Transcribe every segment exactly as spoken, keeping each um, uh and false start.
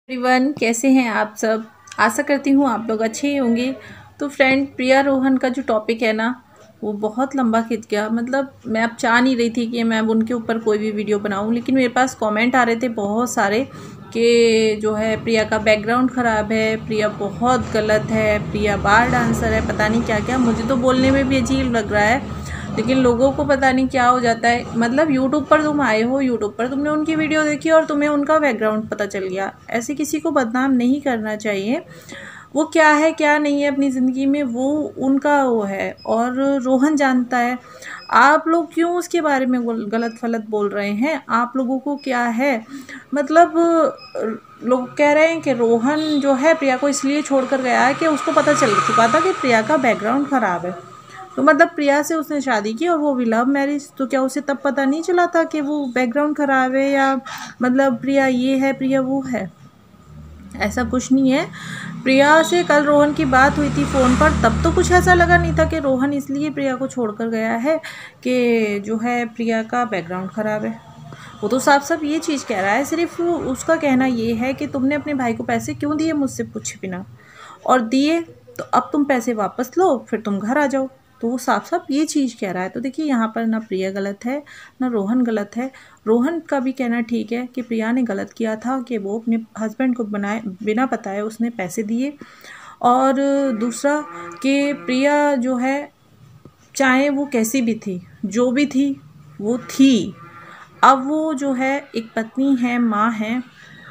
Everyone, कैसे हैं आप सब। आशा करती हूँ आप लोग अच्छे ही होंगे। तो फ्रेंड, प्रिया रोहन का जो टॉपिक है ना, वो बहुत लंबा खिंच गया। मतलब मैं अब चाह नहीं रही थी कि मैं अब उनके ऊपर कोई भी वीडियो बनाऊं, लेकिन मेरे पास कमेंट आ रहे थे बहुत सारे कि जो है प्रिया का बैकग्राउंड ख़राब है, प्रिया बहुत गलत है, प्रिया बार डांसर है, पता नहीं क्या क्या। मुझे तो बोलने में भी अजीब लग रहा है, लेकिन लोगों को पता नहीं क्या हो जाता है। मतलब यूट्यूब पर तुम आए हो, यूट्यूब पर तुमने उनकी वीडियो देखी और तुम्हें उनका बैकग्राउंड पता चल गया। ऐसे किसी को बदनाम नहीं करना चाहिए। वो क्या है क्या नहीं है अपनी ज़िंदगी में, वो उनका वो है, और रोहन जानता है। आप लोग क्यों उसके बारे में गलत फलत बोल रहे हैं? आप लोगों को क्या है, मतलब लोग कह रहे हैं कि रोहन जो है प्रिया को इसलिए छोड़कर गया है कि उसको पता चल चुका था कि प्रिया का बैकग्राउंड ख़राब है। तो मतलब प्रिया से उसने शादी की और वो भी लव मैरिज, तो क्या उसे तब पता नहीं चला था कि वो बैकग्राउंड ख़राब है, या मतलब प्रिया ये है प्रिया वो है? ऐसा कुछ नहीं है। प्रिया से कल रोहन की बात हुई थी फ़ोन पर, तब तो कुछ ऐसा लगा नहीं था कि रोहन इसलिए प्रिया को छोड़कर गया है कि जो है प्रिया का बैकग्राउंड ख़राब है। वो तो साफ साफ ये चीज़ कह रहा है। सिर्फ उसका कहना ये है कि तुमने अपने भाई को पैसे क्यों दिए मुझसे पूछे बिना, और दिए तो अब तुम पैसे वापस लो, फिर तुम घर आ जाओ। तो वो साफ साफ ये चीज़ कह रहा है। तो देखिए, यहाँ पर ना प्रिया गलत है ना रोहन गलत है। रोहन का भी कहना ठीक है कि प्रिया ने गलत किया था कि वो अपने हस्बैंड को बनाए बिना बताए उसने पैसे दिए। और दूसरा कि प्रिया जो है, चाहे वो कैसी भी थी, जो भी थी वो थी। अब वो जो है एक पत्नी है, माँ है,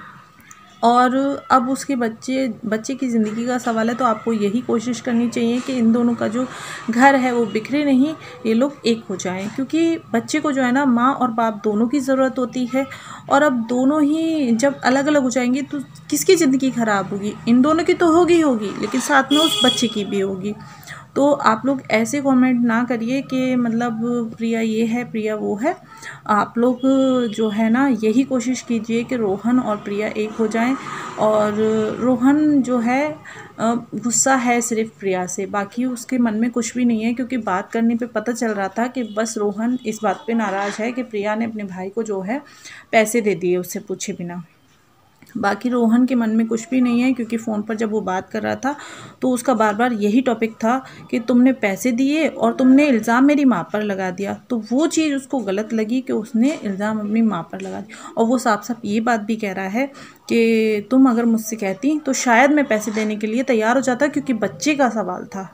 और अब उसके बच्चे बच्चे की ज़िंदगी का सवाल है। तो आपको यही कोशिश करनी चाहिए कि इन दोनों का जो घर है वो बिखरे नहीं, ये लोग एक हो जाएं। क्योंकि बच्चे को जो है ना, माँ और बाप दोनों की ज़रूरत होती है। और अब दोनों ही जब अलग अलग हो जाएंगे तो किसकी ज़िंदगी ख़राब होगी? इन दोनों की तो होगी होगी लेकिन साथ में उस बच्चे की भी होगी। तो आप लोग ऐसे कमेंट ना करिए कि मतलब प्रिया ये है प्रिया वो है। आप लोग जो है ना, यही कोशिश कीजिए कि रोहन और प्रिया एक हो जाएं। और रोहन जो है गुस्सा है सिर्फ प्रिया से, बाकी उसके मन में कुछ भी नहीं है। क्योंकि बात करने पे पता चल रहा था कि बस रोहन इस बात पे नाराज़ है कि प्रिया ने अपने भाई को जो है पैसे दे दिए उससे पूछे बिना। बाकी रोहन के मन में कुछ भी नहीं है। क्योंकि फ़ोन पर जब वो बात कर रहा था तो उसका बार बार यही टॉपिक था कि तुमने पैसे दिए और तुमने इल्ज़ाम मेरी माँ पर लगा दिया। तो वो चीज़ उसको गलत लगी कि उसने इल्ज़ाम अपनी माँ पर लगा दिया। और वो साफ साफ ये बात भी कह रहा है कि तुम अगर मुझसे कहती तो शायद मैं पैसे देने के लिए तैयार हो जाता, क्योंकि बच्चे का सवाल था।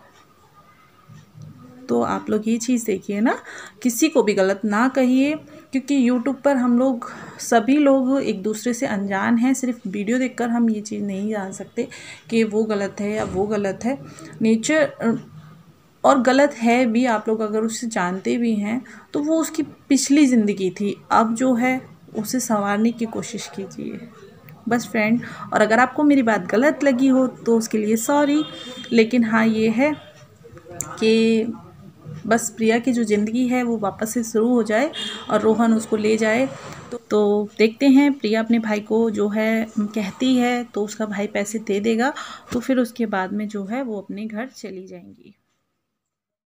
तो आप लोग ये चीज़ देखिए ना, किसी को भी गलत ना कहिए। क्योंकि यूट्यूब पर हम लोग सभी लोग एक दूसरे से अनजान हैं। सिर्फ वीडियो देखकर हम ये चीज़ नहीं जान सकते कि वो गलत है या वो गलत है। नेचर और गलत है भी, आप लोग अगर उसे जानते भी हैं तो वो उसकी पिछली ज़िंदगी थी। अब जो है उसे संवारने की कोशिश कीजिए बस फ्रेंड। और अगर आपको मेरी बात गलत लगी हो तो उसके लिए सॉरी। लेकिन हाँ, ये है कि बस प्रिया की जो ज़िंदगी है वो वापस से शुरू हो जाए और रोहन उसको ले जाए। तो, तो देखते हैं, प्रिया अपने भाई को जो है कहती है तो उसका भाई पैसे दे देगा, तो फिर उसके बाद में जो है वो अपने घर चली जाएंगी।